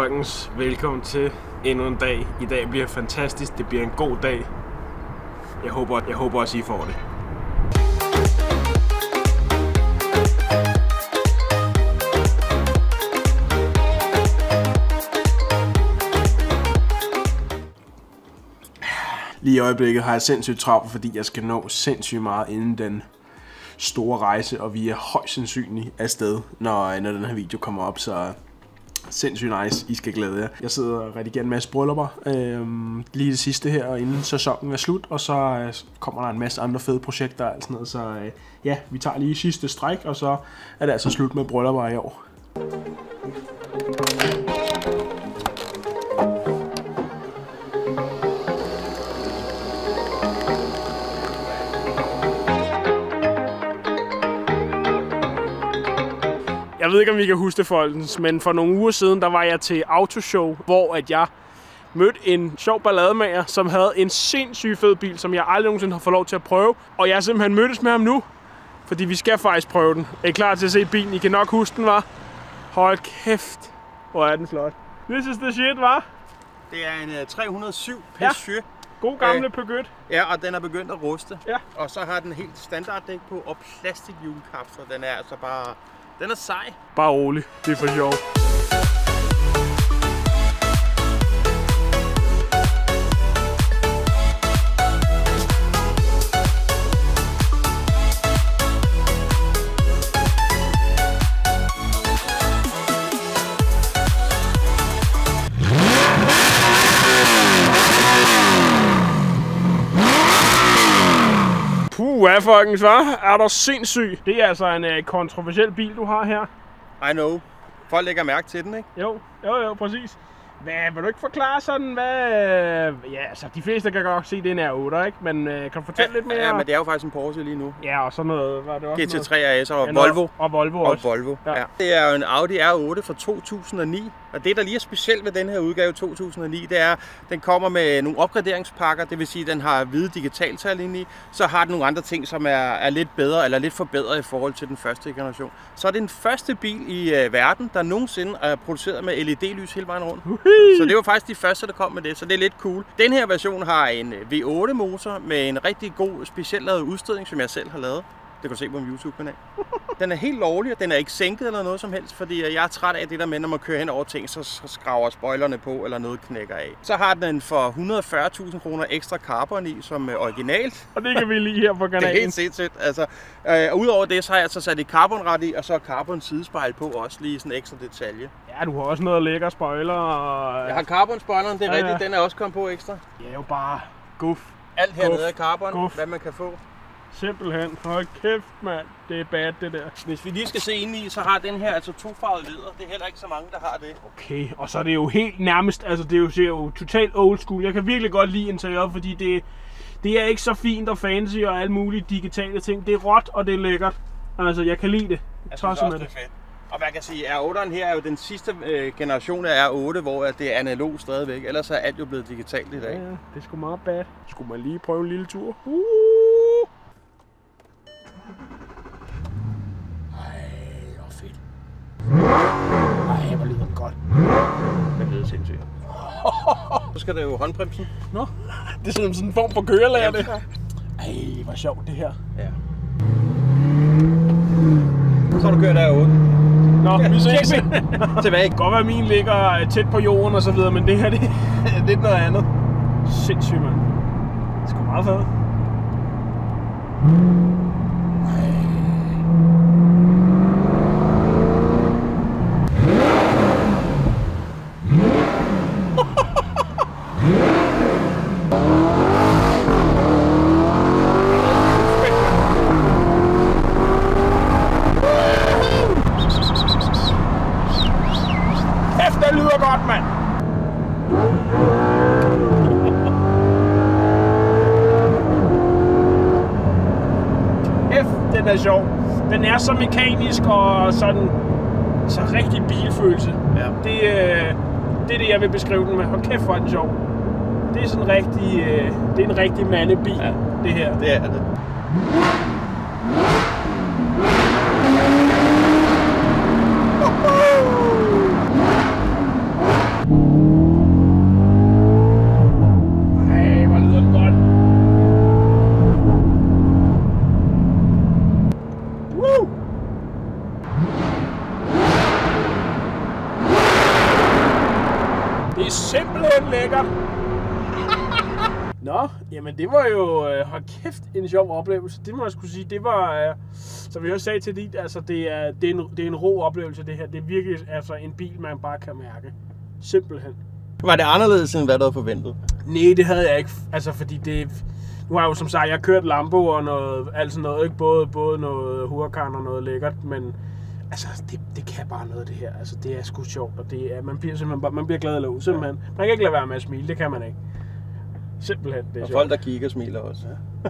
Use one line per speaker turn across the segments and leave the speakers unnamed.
folkens, velkommen til endnu en dag. I dag bliver fantastisk, det bliver en god dag. Jeg håber også, I får det. Lige i øjeblikket har jeg sindssygt travlt, fordi jeg skal nå sindssygt meget inden den store rejse, og vi er højst sandsynligt afsted, når den her video kommer op, så sindssygt nice, I skal glæde jer. Jeg sidder og redigerer en masse bryllupper, lige det sidste her, inden sæsonen er slut, og så kommer der en masse andre fede projekter og sådan noget, så ja, vi tager lige sidste stræk, og så er det altså slut med bryllupper i år. Jeg ved ikke, om I kan huske det, folkens, men for nogle uger siden, der var jeg til autoshow, hvor at jeg mødte en sjov ballademager, som havde en sindssygt fed bil, som jeg aldrig nogensinde har fået lov til at prøve. Og jeg har simpelthen mødtes med ham nu, fordi vi skal faktisk prøve den. Er I klar til at se bilen? I kan nok huske den, var. Hold kæft, hvor er den flot. This is the shit, var.
Det er en 307 Peugeot. Ja.
God gamle Peugeot.
Ja, og den er begyndt at ruste.
Ja.
Og så har den helt standarddæk på og plastikhjulkapsler. Den er altså bare... Den er sej.
Bare rolig, det er for sjov. Puh, folkens, hva? Er du sindssyg? Det er altså en kontroversiel bil, du har her.
I know. Folk lægger mærke til den, ikke?
Jo, præcis. Vil du ikke forklare sådan, hvad... Ja, altså, de fleste kan godt se, det er en R8, ikke? Men kan du fortælle lidt mere?
Ja, men det er jo faktisk en Porsche lige nu.
Ja, og sådan noget... Var det også
GT3 RS og Volvo.
Og Volvo også.
Og Volvo, ja. Det er jo en Audi R8 fra 2009. Og det, der lige er specielt ved den her udgave 2009, det er, at den kommer med nogle opgraderingspakker. Det vil sige, at den har hvide digitaltal inde i. Så har den nogle andre ting, som er lidt bedre eller lidt forbedret i forhold til den første generation. Så er det den første bil i verden, der nogensinde er produceret med LED-lys hele vejen rundt. Så det var faktisk de første, der kom med det, så det er lidt cool. Den her version har en V8-motor med en rigtig god, specielt lavet udstødning, som jeg selv har lavet. Det kan du se på min YouTube-kanal. Den er helt lovlig, og den er ikke sænket eller noget som helst, fordi jeg er træt af det der med, når man kører hen over ting, så skraver spoilerne på, eller noget knækker af. Så har den for 140.000 kroner ekstra carbon i, som originalt.
Og det kan vi lige her på kanalen.
Det er helt sindssygt. Altså, udover det, så har jeg altså sat et carbonret i, og så carbon sidespejl på også, lige sådan en ekstra detalje.
Ja, du har også noget lækker spoiler. Og...
Jeg har carbon spoileren, det er rigtigt, den er også kommet på ekstra.
Det er jo bare guf.
Alt hernede er carbon, hvad man kan få.
Simpelthen. Hold kæft, mand. Det er bad, det der.
Hvis vi lige skal se ind i, så har den her altså tofarvet læder. Det er heller ikke så mange, der har det.
Okay, og så er det jo helt nærmest, altså det ser jo totalt old school. Jeg kan virkelig godt lide interiøret, fordi det er ikke så fint og fancy og alle mulige digitale ting. Det er råt, og det er lækkert. Altså, jeg kan lide det.
Jeg synes også, det er fedt. Og man kan sige, at R8'eren her er jo den sidste generation af R8, hvor det er analog stadigvæk. Ellers er alt jo blevet digitalt i dag.
Ja, det er sgu meget bad. Skulle man lige prøve en lille tur? Ej, hvor lyder den godt. Den lyder sindssygt.
Så skal der jo håndbremsen.
Nå, det er sådan en form for kørelærer, det. Ej, hvor sjovt det her.
Ja. Så har du kørt R8.
Nå, vi ses.
Tilbage.
Det kan godt være, at min ligger tæt på jorden og så videre, men det her, det er lidt noget andet. Sindssygt, mand. Det er sgu meget fedt. Det lyder godt, mand. Den er sjov. Den er så mekanisk og sådan så rigtig bilfølelse. Ja. Det er det, jeg vil beskrive den med. Hold kæft, hvor er den sjov. Det er sådan rigtig, det er en rigtig mandebil, ja. Det her.
Det er det.
Det er simpelthen lækkert. Nå, jamen det var jo, hold kæft, en sjov oplevelse. Det må jeg skulle sige, det var, som vi også sagde til dit, altså det er en rå oplevelse det her. Det er virkelig altså en bil, man bare kan mærke. Simpelthen.
Var det anderledes, end hvad du havde forventet?
Nej, det havde jeg ikke, altså fordi det... Nu har jeg jo som sagt, jeg har kørt Lambo og noget, altså noget, ikke både noget Huracan og noget lækkert, men altså det kan bare noget det her. Altså det er sgu sjovt, og det er, man bliver simpelthen bare, man bliver glad eller ud, simpelthen. Man kan ikke lade være med at smile, det kan man ikke. Simpelthen, det er
og
sjovt.
folk der kigger smiler også. Ja.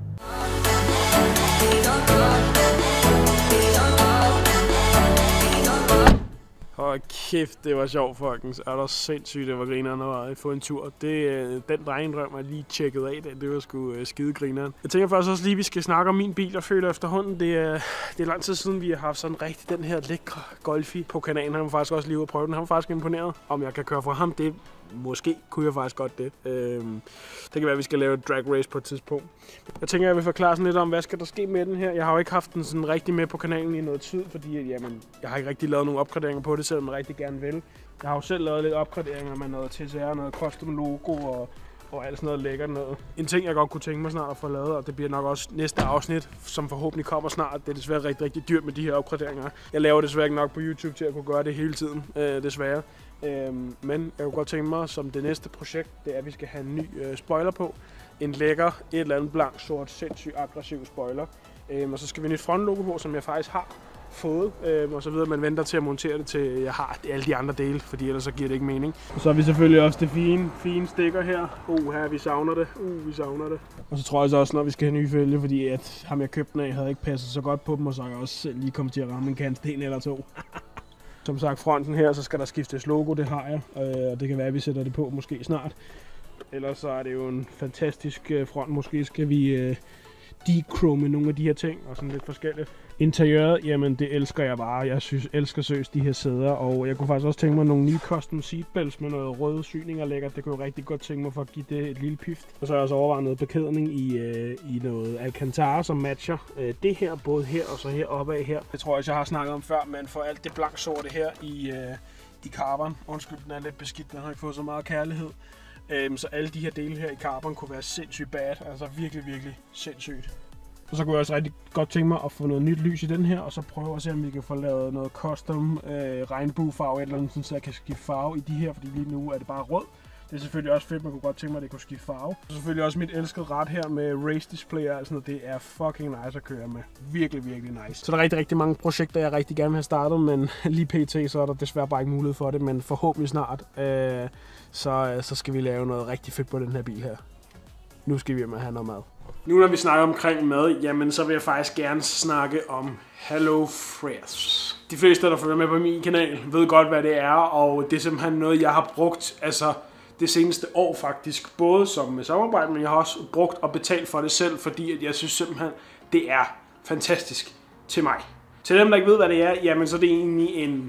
Hold kæft, det var sjovt, folkens. Er der sindssygt, det var grineren at få en tur. Den drengedrøm er lige tjekket af, det var sgu skide grineren. Jeg tænker faktisk også lige, vi skal snakke om min bil. Jeg føler efterhånden, det er lang tid siden, vi har haft sådan rigtig den her lækre Golfi på kanalen. Han var faktisk også lige ude at prøve den. Han var faktisk imponeret, om jeg kan køre fra ham. Det måske kunne jeg faktisk godt det. Det kan være, at vi skal lave et drag race på et tidspunkt. Jeg tænker, jeg vil forklare sådan lidt om, hvad skal der ske med den her. Jeg har jo ikke haft den sådan rigtig med på kanalen i noget tid, fordi jamen, jeg har ikke rigtig lavet nogen opgraderinger på det, selvom jeg rigtig gerne vil. Jeg har jo selv lavet lidt opgraderinger med noget TCR, noget custom logo og alt sådan noget lækkert noget. En ting, jeg godt kunne tænke mig snart at få lavet, og det bliver nok også næste afsnit, som forhåbentlig kommer snart. Det er desværre rigtig, rigtig dyrt med de her opgraderinger. Jeg laver desværre ikke nok på YouTube til at kunne gøre det hele tiden, desværre. Men jeg kunne godt tænke mig, som det næste projekt, det er, at vi skal have en ny spoiler på. En lækker, et eller andet blank, sort, sindssygt aggressiv spoiler. Og så skal vi have et frontlogo på, som jeg faktisk har fået, og så videre. Man venter til at montere det til, jeg har alle de andre dele, fordi ellers så giver det ikke mening. Og så har vi selvfølgelig også det fine stikker her. Her vi savner det. Vi savner det. Og så tror jeg så også, når vi skal have nye fælge, fordi at ham jeg købte den af, havde ikke passet så godt på dem, og så kan jeg også lige komme til at ramme en kantsten eller to. Som sagt, fronten her, så skal der skiftes logo, det har jeg, og det kan være, at vi sætter det på måske snart. Ellers så er det jo en fantastisk front. Måske skal vi dechrome nogle af de her ting og sådan lidt forskelligt. Interiøret, jamen det elsker jeg bare. Jeg elsker søs de her sæder, og jeg kunne faktisk også tænke mig nogle nye custom seatbelts med noget røde syninger lækkert. Det kunne jeg rigtig godt tænke mig for at give det et lille pift. Og så har jeg også overvejet noget beklædning i noget Alcantara, som matcher det her, både her og så her oppe af her. Det tror jeg har snakket om før, men for alt det blank sorte her i carbon. Undskyld, den er lidt beskidt, den har ikke fået så meget kærlighed. Så alle de her dele her i carbon kunne være sindssygt bad, altså virkelig, virkelig sindssygt. Og så kunne jeg også rigtig godt tænke mig at få noget nyt lys i den her, og så prøve at se, om vi kan få lavet noget custom regnbuefarve eller andet, så jeg kan skifte farve i de her, fordi lige nu er det bare rød. Det er selvfølgelig også fedt, man kunne godt tænke mig, at det kunne skifte farve. Og selvfølgelig også mit elskede rat her med race display og alt sådan noget. Det er fucking nice at køre med. Virkelig, virkelig nice. Så der er rigtig, rigtig mange projekter, jeg rigtig gerne vil have startet, men lige pt. Så er der desværre bare ikke mulighed for det, men forhåbentlig snart, så skal vi lave noget rigtig fedt på den her bil her. Nu skal vi hjem og have noget mad. Nu når vi snakker omkring mad, jamen så vil jeg faktisk gerne snakke om HelloFresh. De fleste, der følger med på min kanal, ved godt, hvad det er, og det er simpelthen noget, jeg har brugt det seneste år faktisk. Både som med samarbejde, men jeg har også brugt og betalt for det selv, fordi at jeg synes simpelthen, det er fantastisk til mig. Til dem, der ikke ved, hvad det er, jamen så er det egentlig en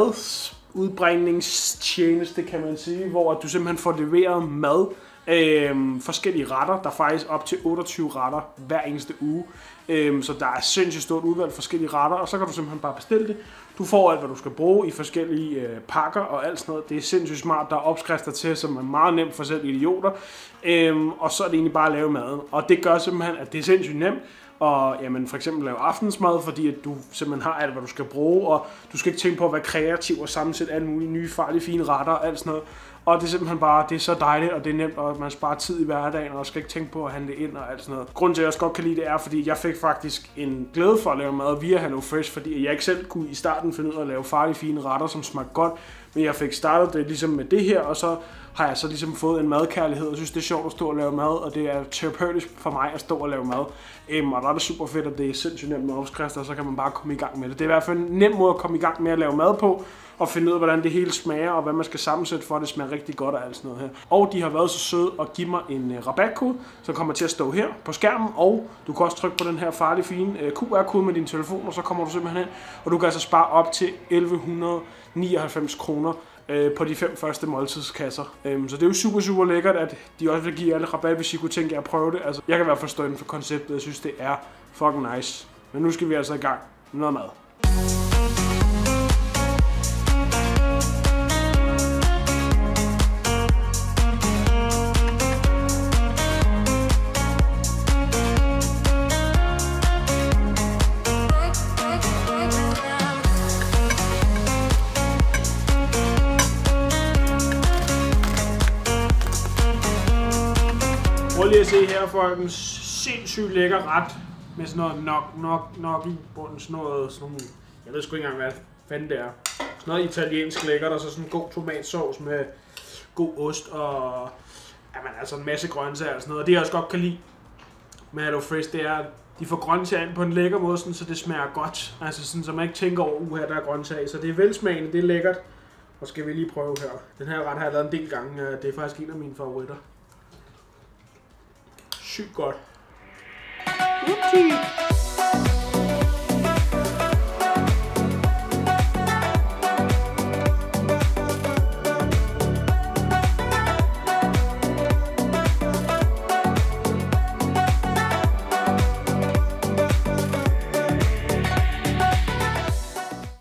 madudbringningstjeneste, kan man sige, hvor du simpelthen får leveret mad. Forskellige retter, der er faktisk op til 28 retter hver eneste uge, så der er sindssygt stort udvalg forskellige retter, og så kan du simpelthen bare bestille det. Du får alt, hvad du skal bruge i forskellige pakker og alt sådan noget. Det er sindssygt smart, der er opskrifter til, som er meget nemt for selv idioter, og så er det egentlig bare at lave maden, og det gør simpelthen, at det er sindssygt nemt. Og jamen, for eksempel lave aftensmad, fordi at du simpelthen har alt, hvad du skal bruge, og du skal ikke tænke på at være kreativ og sammensætte alle mulige nye, farlige, fine retter og alt sådan noget. Og det er simpelthen bare, det er så dejligt, og det er nemt, og man sparer tid i hverdagen, og skal ikke tænke på at handle ind og alt sådan noget. Grunden til, at jeg også godt kan lide det, er, fordi jeg fik faktisk en glæde for at lave mad via HelloFresh, fordi jeg ikke selv kunne i starten finde ud af at lave farlige, fine retter, som smagte godt. Men jeg fik startet det ligesom med det her, og så har jeg så ligesom fået en madkærlighed, og synes, det er sjovt at stå og lave mad, og det er terapeutisk for mig at stå og lave mad. Og der er det super fedt, at det er sindssygt nemt med opskrifter, og så kan man bare komme i gang med det. Det er i hvert fald en nem måde at komme i gang med at lave mad på, og finde ud af, hvordan det hele smager, og hvad man skal sammensætte for, at det smager rigtig godt og alt sådan noget her. Og de har været så søde at give mig en rabatkode, som kommer til at stå her på skærmen, og du kan også trykke på den her farlige fine QR-kode med din telefon, og så kommer du simpelthen hen, og du kan altså spare op til 1199 kroner på de 5 første måltidskasser. Så det er jo super, super lækkert, at de også vil give alle rabat, hvis I kunne tænke jer at prøve det. Altså, jeg kan i hvert fald stå inden for konceptet, jeg synes, det er fucking nice. Men nu skal vi altså i gang med noget mad.
lige at se her, folkens. Sindssygt lækker ret. Med sådan noget nok i bunden. Sådan nogle, jeg ved sgu ikke engang, hvad fanden det er. Sådan noget italiensk lækkert, og så sådan en god tomatsauce med god ost og jamen, altså en masse grøntsager og sådan noget. Og det jeg også godt kan lide med HelloFresh, det er, at de får grøntsager ind på en lækker måde, sådan, så det smager godt. Altså sådan, så man ikke tænker over, her der er grøntsager. Så det er velsmagende, det er lækkert. Og skal vi lige prøve her. Den her ret har jeg lavet en del gange. Det er faktisk en af mine favoritter. Sygt godt. Upti.